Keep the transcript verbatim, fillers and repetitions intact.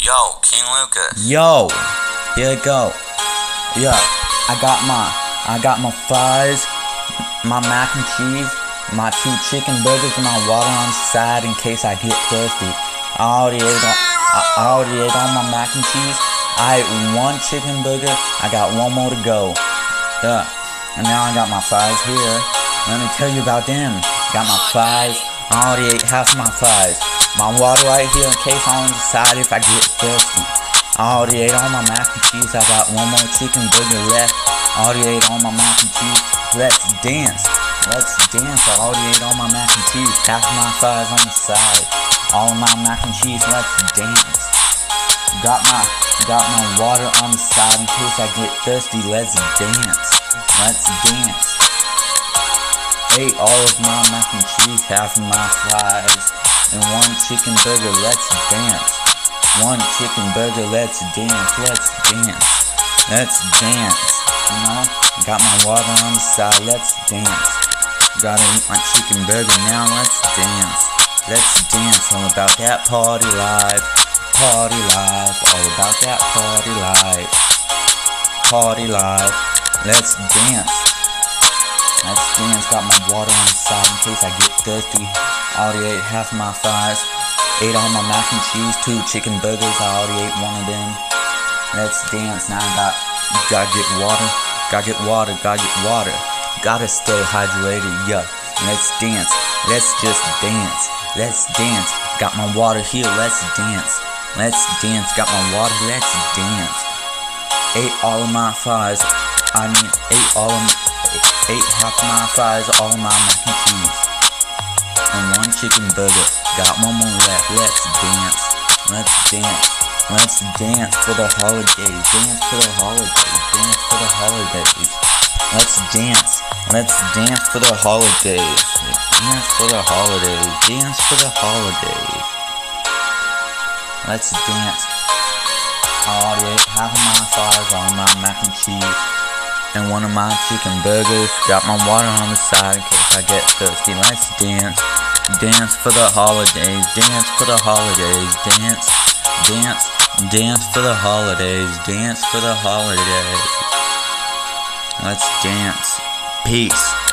Yo, King Lucas. Yo, here we go. Yeah, I got my, I got my fries, my mac and cheese, my two chicken burgers, and my water on the side in case I get thirsty. I already ate all, I already ate all my mac and cheese. I ate one chicken burger. I got one more to go. Yeah, and now I got my fries here. Let me tell you about them. Got my fries. I already ate half my fries. My water right here in case I'm on the side if I get thirsty. I already ate all my mac and cheese. I got one more chicken burger left. I already ate all my mac and cheese. Let's dance. Let's dance. I already ate all my mac and cheese. Half of my fries on the side. All of my mac and cheese. Let's dance. Got my got my water on the side in case I get thirsty. Let's dance. Let's dance. Ate all of my mac and cheese. Half of my fries. And one chicken burger, let's dance. One chicken burger, let's dance. Let's dance. Let's dance. You know, got my water on the side, let's dance. Gotta eat my chicken burger now, let's dance. Let's dance, all about that party life. Party life, all about that party life. Party life, let's dance. Let's dance, got my water on the side in case I get thirsty. I already ate half of my fries. Ate all my mac and cheese, two chicken burgers, I already ate one of them. Let's dance, now I got, gotta get water. Gotta get water, gotta get water. Gotta stay hydrated, yeah. Let's dance, let's just dance. Let's dance, got my water here, let's dance. Let's dance, got my water, let's dance. Ate all of my fries, I mean, ate all of my, ate half of my fries, all of my mac and cheese. And one chicken burger, got one more left. Let's dance, let's dance, let's dance for the holidays. Dance for the holidays, dance for the holidays. Let's dance, let's dance for the holidays. Dance for the holidays, dance for the holidays. Let's dance. I already ate half of my fries, all my mac and cheese. And one of my chicken burgers. Got my water on the side in case I get thirsty. Let's dance. Dance for the holidays. Dance for the holidays. Dance. Dance. Dance for the holidays. Dance for the holidays. Let's dance. Peace.